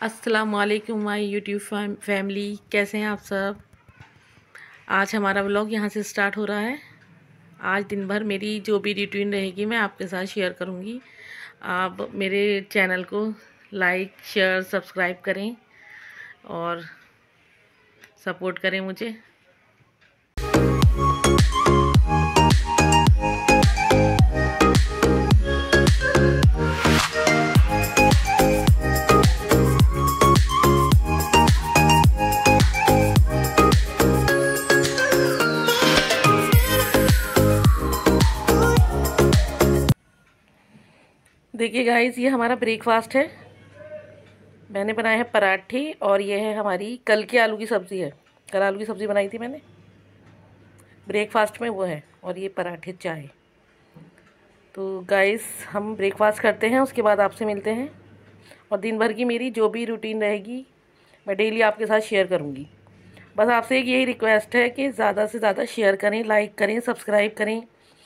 अस्सलामुअलैकुम my YouTube family, कैसे हैं आप सब। आज हमारा व्लॉग यहाँ से स्टार्ट हो रहा है। आज दिन भर मेरी जो भी रूटीन रहेगी मैं आपके साथ शेयर करूँगी। आप मेरे चैनल को लाइक शेयर सब्सक्राइब करें और सपोर्ट करें मुझे। देखिए गाइस, ये हमारा ब्रेकफास्ट है। मैंने बनाए हैं पराठे और ये है हमारी कल की आलू की सब्ज़ी है। कल आलू की सब्ज़ी बनाई थी मैंने, ब्रेकफास्ट में वो है। और ये पराठे चाय। तो गाइस हम ब्रेकफास्ट करते हैं, उसके बाद आपसे मिलते हैं। और दिन भर की मेरी जो भी रूटीन रहेगी मैं डेली आपके साथ शेयर करूँगी। बस आपसे एक यही रिक्वेस्ट है कि ज़्यादा से ज़्यादा शेयर करें, लाइक करें, सब्सक्राइब करें।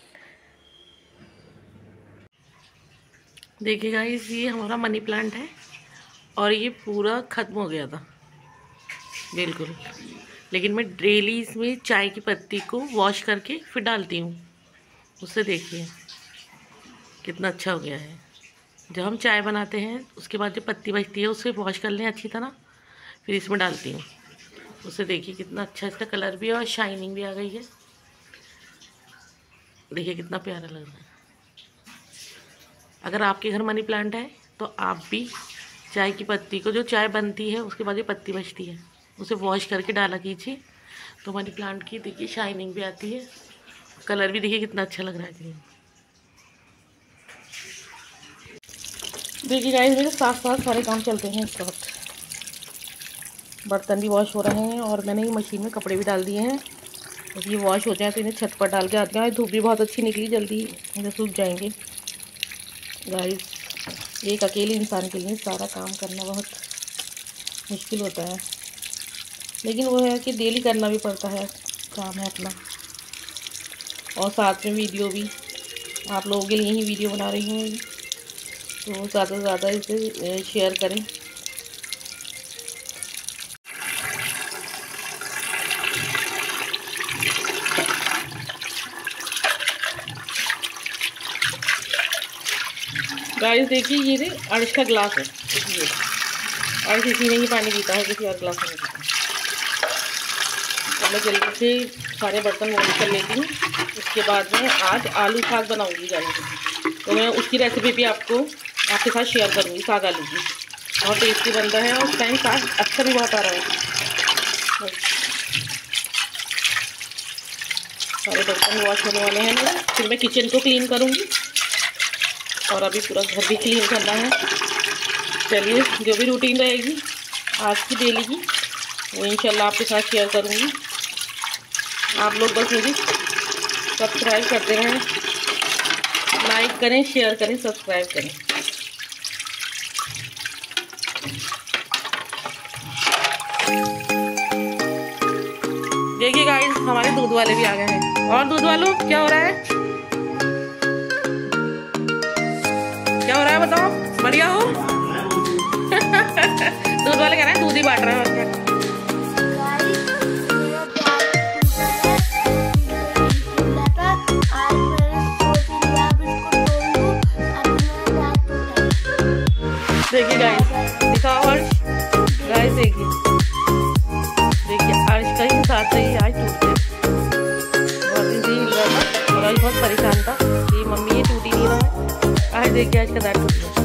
देखिए गाइस, ये हमारा मनी प्लांट है और ये पूरा ख़त्म हो गया था बिल्कुल। लेकिन मैं डेली इसमें चाय की पत्ती को वॉश करके फिर डालती हूँ। उससे देखिए कितना अच्छा हो गया है। जब हम चाय बनाते हैं उसके बाद जो पत्ती बचती है उससे वॉश कर लें अच्छी तरह, फिर इसमें डालती हूँ। उससे देखिए कितना अच्छा इसका कलर भी है और शाइनिंग भी आ गई है। देखिए कितना प्यारा लग रहा है। अगर आपके घर मनी प्लांट है तो आप भी चाय की पत्ती को, जो चाय बनती है उसके बाद जो पत्ती बचती है उसे वॉश करके डाला कीजिए। तो मनी प्लांट की देखिए शाइनिंग भी आती है, कलर भी देखिए कितना अच्छा लग रहा है। देखिए गाइस, मेरे साथ साथ सारे काम चलते हैं इस वक्त। बर्तन भी वॉश हो रहे हैं और मैंने ये मशीन में कपड़े भी डाल दिए हैं। तो ये वॉश हो जाए तो इन्हें छत पर डाल के आती हूँ। धूप भी बहुत अच्छी निकली, जल्दी इन्हें सूख जाएंगे। गाइस, एक अकेले इंसान के लिए सारा काम करना बहुत मुश्किल होता है, लेकिन वो है कि डेली करना भी पड़ता है, काम है अपना। और साथ में वीडियो भी आप लोगों के लिए ही वीडियो बना रही हूँ, तो ज़्यादा से ज़्यादा इसे शेयर करें। गाइस देखिए, ये अर्श का ग्लास है। ये अर्श इसी में ही पानी पीता है, किसी और गिलास में नहीं पीता। मैं जल्दी से सारे बर्तन वॉश कर लेती हूँ। उसके बाद में आज आलू साग बनाऊंगी जाने के, तो मैं उसकी रेसिपी भी आपके साथ शेयर करूँगी। साग आलू की बहुत टेस्टी बनता है और उस टाइम साग अच्छा भी बहुत आ रहा है। सारे बर्तन वॉश होने वाले हैं मेरे, फिर मैं किचन को क्लीन करूँगी और अभी पूरा घर भी क्लीन करना है। चलिए, जो भी रूटीन रहेगी आज की डेली की वो इंशाल्लाह आपके साथ शेयर करूँगी। आप लोग बस मुझे सब्सक्राइब करते रहें, लाइक करें, शेयर करें, सब्सक्राइब करें। देखिए गाइस, हमारे दूध वाले भी आ गए हैं। और दूध वालों, क्या हो रहा है? क्या हो रहा है बताओ, बढ़िया हो? दूध वाले कह रहे हैं दूध ही बांट रहे हैं। और क्या? देखिए गाइस, दिखाओ अर्श। गाइस देखिए अर्श का ही साथ ही आज टूट गया। बहुत दिन से हिल रहा था और अर्श बहुत परेशान था कि मम्मी ये टूट ही नहीं रहा है। आज देखिए आज का दांत टूट गया।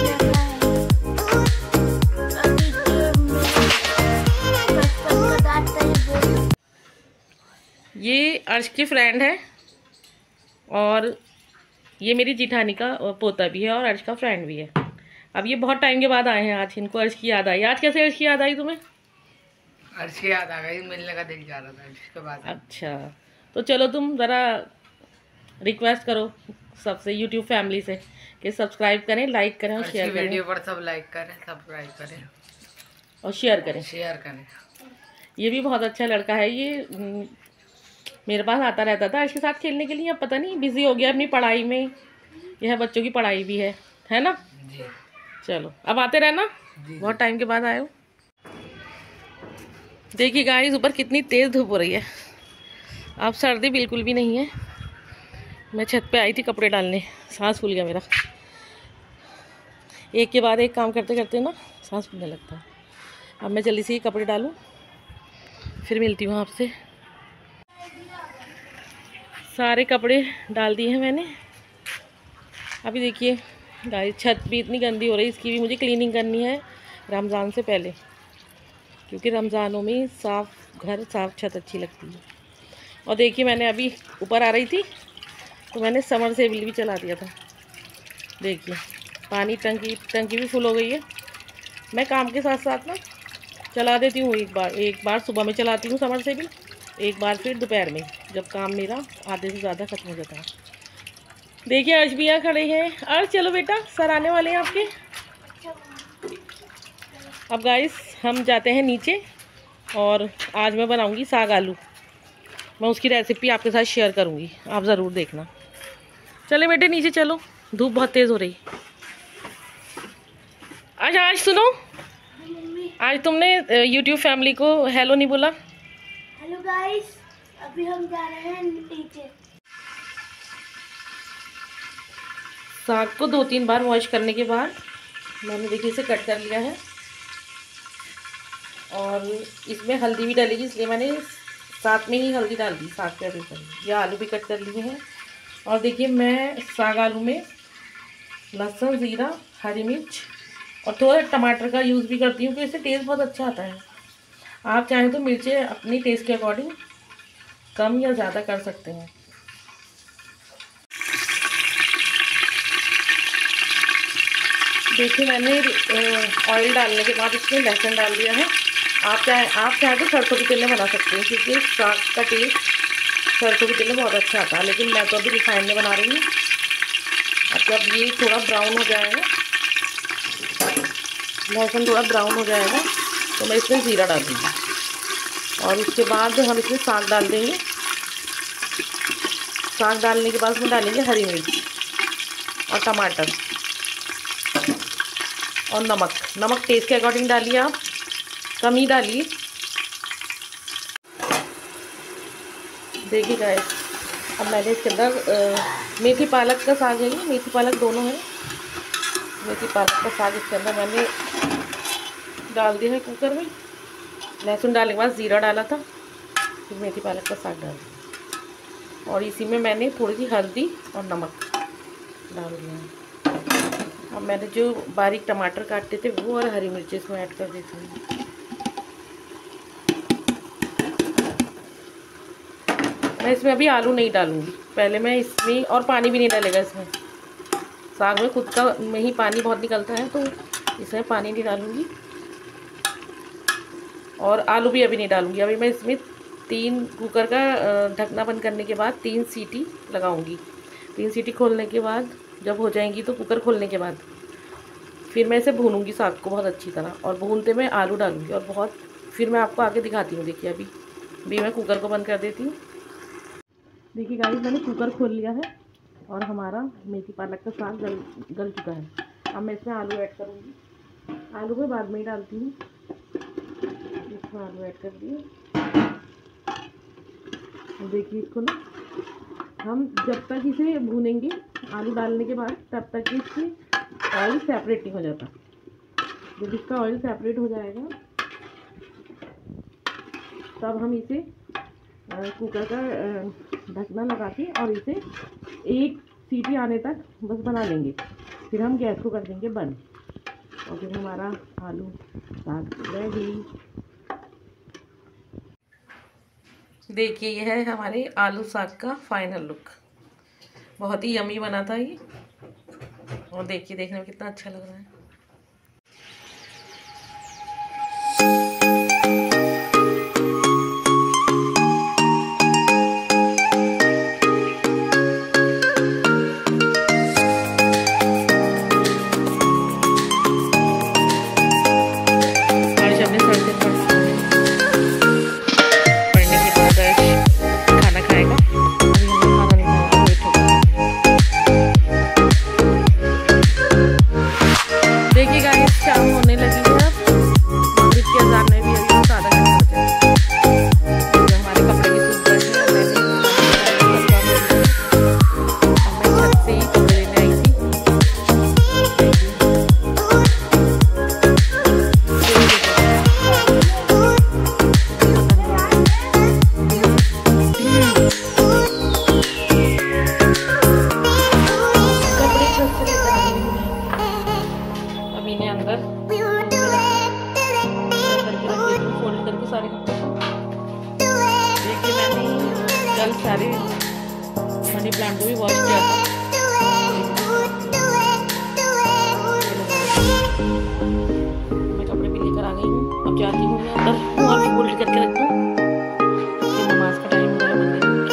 ये अर्श की फ्रेंड है और ये मेरी जिठानी का पोता भी है और अर्श का फ्रेंड भी है। अब ये बहुत टाइम के बाद आए हैं। आज इनको अर्श की याद आई। आज कैसे अर्श की याद आई तुम्हें? अर्श की याद आ गई, मिलने का दिल जा रहा था इसके बाद। अच्छा, तो चलो तुम ज़रा रिक्वेस्ट करो सबसे, यूट्यूब फैमिली से, कि सब्सक्राइब करें, लाइक करें और शेयर करें। वीडियो पर सब लाइक करें, सब्सक्राइब करें और शेयर करें। ये भी बहुत अच्छा लड़का है। ये मेरे पास आता रहता था अर्श के साथ खेलने के लिए। अब पता नहीं बिजी हो गया अपनी पढ़ाई में। यह बच्चों की पढ़ाई भी है ना? चलो अब आते रहना, बहुत टाइम के बाद आए हो। देखिए गाइस ऊपर कितनी तेज़ धूप हो रही है। अब सर्दी बिल्कुल भी नहीं है। मैं छत पे आई थी कपड़े डालने, सांस फूल गया मेरा। एक के बाद एक काम करते करते ना सांस फूलने लगता है। अब मैं जल्दी से ही कपड़े डालूँ, फिर मिलती हूँ आपसे। सारे कपड़े डाल दिए हैं मैंने। अभी देखिए गाइस छत भी इतनी गंदी हो रही है, इसकी भी मुझे क्लीनिंग करनी है रमज़ान से पहले, क्योंकि रमज़ानों में साफ़ घर साफ़ छत अच्छी लगती है। और देखिए मैंने अभी ऊपर आ रही थी तो मैंने समर सेविल भी चला दिया था। देखिए पानी टंकी भी फुल हो गई है। मैं काम के साथ साथ ना चला देती हूँ, एक बार सुबह में चलाती हूँ समर सेविल, एक बार फिर दोपहर में, जब काम मेरा आधे से ज़्यादा खत्म हो जाता है। देखिए अर्श भैया खड़े हैं। अर्श चलो बेटा, सर आने वाले हैं आपके। अब गाइस हम जाते हैं नीचे, और आज मैं बनाऊंगी साग आलू। मैं उसकी रेसिपी आपके साथ शेयर करूंगी, आप ज़रूर देखना। चले बेटे नीचे चलो, धूप बहुत तेज़ हो रही। आज सुनो, आज तुमने YouTube फैमिली को हेलो नहीं बोला। हेलो गाइस, अभी हम जा रहे हैं नीचे। साग को 2-3 बार वॉश करने के बाद मैंने देखिए इसे कट कर लिया है, और इसमें हल्दी भी डालेगी, इसलिए मैंने साथ में ही हल्दी डाल दी साग के ऊपर। ये आलू भी कट कर लिए हैं। और देखिए मैं साग आलू में लहसुन, ज़ीरा, हरी मिर्च और थोड़ा टमाटर का यूज़ भी करती हूँ, क्योंकि इससे टेस्ट बहुत अच्छा आता है। आप चाहें तो मिर्चें अपनी टेस्ट के अकॉर्डिंग कम या ज़्यादा कर सकते हैं। देखिए मैंने ऑयल डालने के बाद इसमें लहसुन डाल दिया है। आप चाहे तो सरसों के तेल में बना सकते हैं, क्योंकि साग का टेस्ट सरसों के तेल में बहुत अच्छा आता है, लेकिन मैं तो अभी रिफाइंड में बना रही हूँ। जब ये थोड़ा ब्राउन हो जाएगा, लहसुन थोड़ा ब्राउन हो जाएगा, तो मैं इसमें ज़ीरा डाल दूँगी। और उसके बाद हम इसमें साग डाल देंगे। साग डालने के बाद उसमें डालेंगे हरी मिर्च और टमाटर और नमक टेस्ट के अकॉर्डिंग डालिए, आप कम ही डालिए। देखिए गाइस अब मैंने इसके अंदर मेथी पालक का साग है, ये मेथी पालक दोनों है। मेथी पालक का साग इसके अंदर मैंने डाल दिया है कुकर में। लहसुन डालने के बाद ज़ीरा डाला था, फिर मेथी पालक का साग डाल दिया, और इसी में मैंने थोड़ी सी हल्दी और नमक डाल दिया है। अब मैंने जो बारीक टमाटर काटे थे वो और हरी मिर्ची इसमें ऐड कर देती हूँ। मैं इसमें अभी आलू नहीं डालूँगी, पहले मैं इसमें, और पानी भी नहीं डालेगा इसमें। साग में खुद का में ही पानी बहुत निकलता है, तो इसमें पानी नहीं डालूँगी, और आलू भी अभी नहीं डालूँगी। अभी मैं इसमें 3 कुकर का ढकना बंद करने के बाद 3 सीटी लगाऊँगी। 3 सीटी खोलने के बाद जब हो जाएंगी, तो कुकर खोलने के बाद फिर मैं इसे भूनूंगी साग को बहुत अच्छी तरह, और भूनते में आलू डालूंगी, और फिर मैं आपको आगे दिखाती हूँ। देखिए अभी मैं कुकर को बंद कर देती हूँ। देखिए गाइस मैंने कुकर खोल लिया है, और हमारा मेथी पालक का साग गल चुका है। अब मैं इसमें आलू ऐड करूँगी। आलू को बाद में ही डालती हूँ। इसमें आलू ऐड कर दिए। देखिए इसको ना हम जब तक इसे भूनेंगे आलू डालने के बाद, तब तक इसकी ऑयल सेपरेट नहीं हो जाता। जब इसका ऑयल सेपरेट हो जाएगा, तब हम इसे कुकर का ढकना लगा के और इसे 1 सीटी आने तक बस बना लेंगे। फिर हम गैस को कर देंगे बंद, और फिर हमारा आलू साग रेडी। देखिए ये है हमारे आलू साग का फाइनल लुक। बहुत ही यमी बना था ये, और देखिए देखने में कितना अच्छा लग रहा है। खत्म होने लगी है। अब मगरिब की अज़ान में भी अभी बस आधा घंटा बचा। जो हमारे कपड़े की सूख गई है, मैं छत से ही कपड़े लेने आई थी। अभी ने अंदर फोल्ड करके सारे कपड़े को देखिए। मैंने कल सारे मनी प्लांट को भी वॉश किया था। मैं कपड़े भी लेकर आ गई हूँ। अब जाती हूँ मैं अंदर और फोल्ड करके रख दूँ। नमाज का टाइम हो रहा है मंदिर में।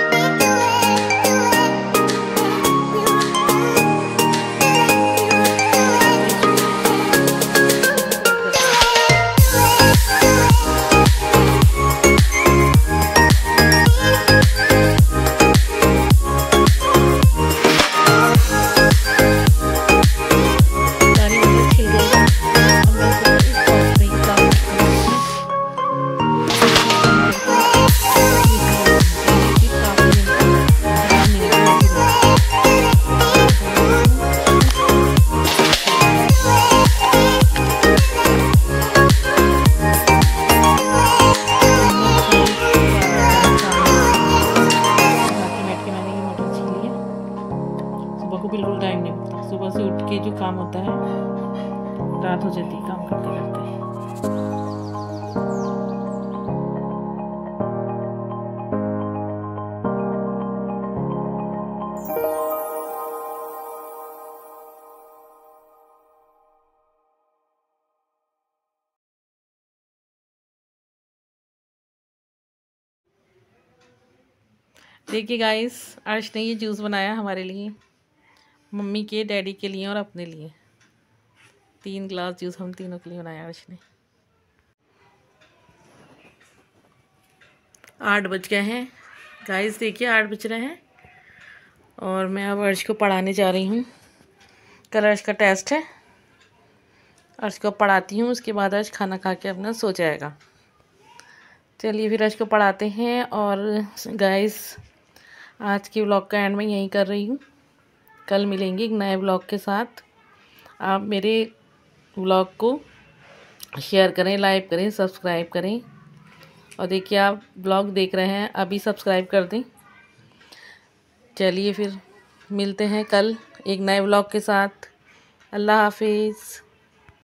सुबह को बिल्कुल टाइम नहीं मिलता। सुबह से उठ के जो काम होता है रात हो जाती है काम करते करते। देखिए गाइस, अर्श ने ये जूस बनाया हमारे लिए, मम्मी के, डैडी के लिए और अपने लिए। 3 ग्लास जूस हम तीनों के लिए बनाया अर्श ने। 8 बज गए हैं गाइस, देखिए 8 बज रहे हैं और मैं अब अर्श को पढ़ाने जा रही हूँ। कल अर्श का टेस्ट है। अर्श को पढ़ाती हूँ, उसके बाद अर्श खाना खा के अपना सो जाएगा। चलिए फिर अर्श को पढ़ाते हैं। और गाइस, आज की व्लॉग का एंड मैं यहीं कर रही हूँ। कल मिलेंगे एक नए व्लॉग के साथ। आप मेरे व्लॉग को शेयर करें, लाइक करें, सब्सक्राइब करें। और देखिए, आप व्लॉग देख रहे हैं अभी सब्सक्राइब कर दें। चलिए फिर मिलते हैं कल एक नए व्लॉग के साथ। अल्लाह हाफिज़।